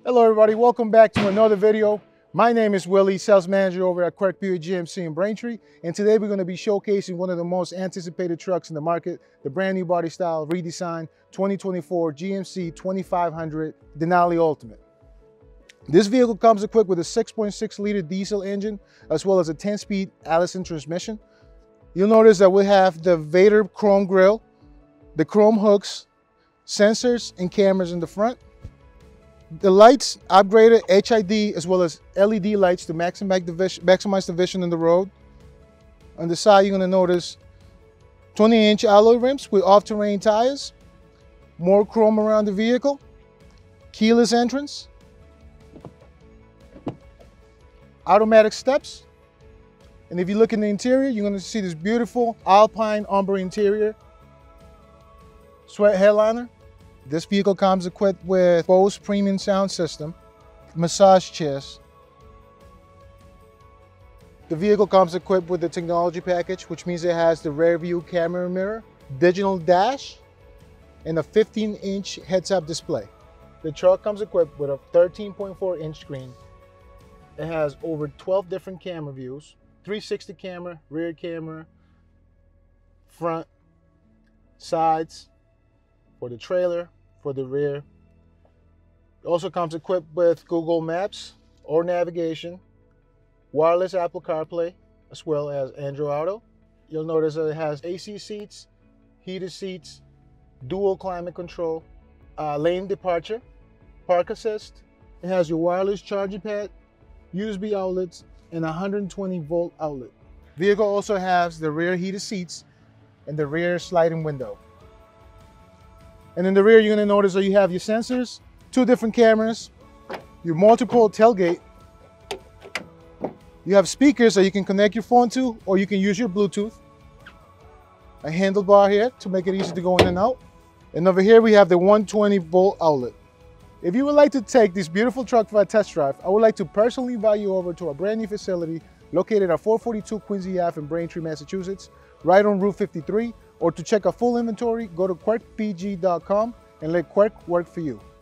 Hello everybody, welcome back to another video. My name is Willie, sales manager over at Quirk Buick GMC in Braintree, and today we're going to be showcasing one of the most anticipated trucks in the market, the brand new body style redesigned 2024 GMC 2500 Denali Ultimate. This vehicle comes equipped with a 6.6 liter diesel engine as well as a 10-speed Allison transmission. You'll notice that we have the Vader chrome grille, the chrome hooks, sensors and cameras in the front. The lights upgraded HID as well as LED lights to maximize the vision in the road. On the side, you're going to notice 20-inch alloy rims with off-terrain tires, more chrome around the vehicle, keyless entrance, automatic steps, and if you look in the interior, you're going to see this beautiful Alpine umber interior, sweat headliner. This vehicle comes equipped with Bose premium sound system, massage chairs. The vehicle comes equipped with the technology package, which means it has the rear view camera mirror, digital dash, and a 15-inch heads-up display. The truck comes equipped with a 13.4-inch screen. It has over 12 different camera views, 360 camera, rear camera, front, sides, for the trailer, for the rear. It also comes equipped with Google Maps or navigation, wireless Apple CarPlay, as well as Android Auto. You'll notice that it has AC seats, heated seats, dual climate control, lane departure, park assist. It has your wireless charging pad, USB outlets, and a 120-volt outlet. Vehicle also has the rear heated seats and the rear sliding window. And in the rear, you're going to notice that you have your sensors, 2 different cameras, your multiple tailgate. You have speakers that you can connect your phone to, or you can use your Bluetooth. A handlebar here to make it easy to go in and out. And over here, we have the 120-volt outlet. If you would like to take this beautiful truck for a test drive, I would like to personally invite you over to our brand new facility located at 442 Quincy Ave in Braintree, Massachusetts, right on Route 53. Or to check our full inventory, go to quirkpg.com and let Quirk work for you.